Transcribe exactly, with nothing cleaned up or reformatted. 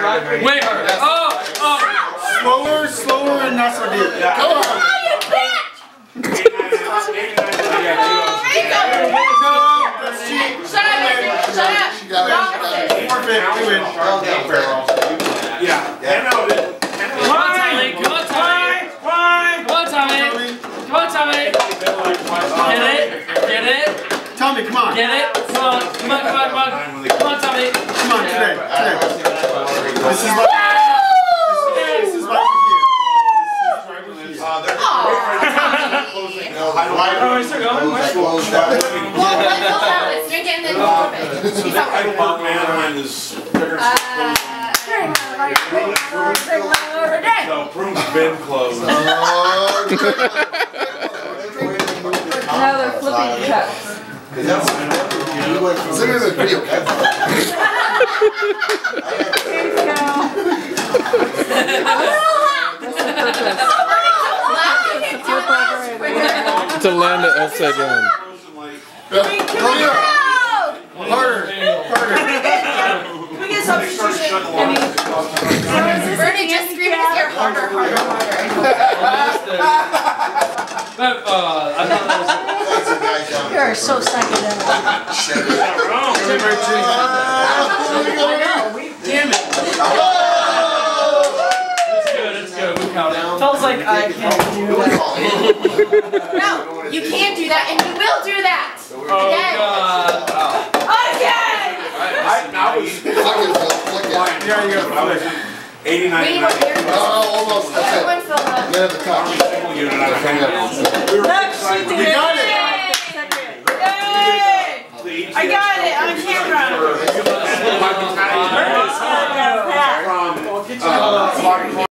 Way harder. Oh, oh. Slower, slower, and not so deep. Yeah. Come on. Oh, you bitch! Shut up, shut up. Forfeit, we win. Yeah. ten out of it. Come on, Tommy. Come on, Tommy. Come on, Tommy. Come on, Tommy. Get it? Get it? Tommy, come on. Get it? Come on. Come on, come on, come on. Come on, Tommy. Come on, today. Today. This is what. This is what we do. Oh, Oh, is there going? well, let's go out. Let's drink it and then we'll it. She's out. No, Broom's been closed. Now they're flipping cups. Send me the video. To land it upside down. Harder. Harder. We get substitution. I mean, Bernie, just scream in his ear harder, harder, harder. But, uh, I thought that was... you are so psychedelic. Damn it. It's good, it's good. We count it. Feels like I can't do that. No, you can't do that, and you will do that. Oh, God. Again! I was Yeah, you got to eighty-nine. We were here. Oh, almost. That's Everyone it. fill up. Get at the top. You got it. I got it on camera. From, uh,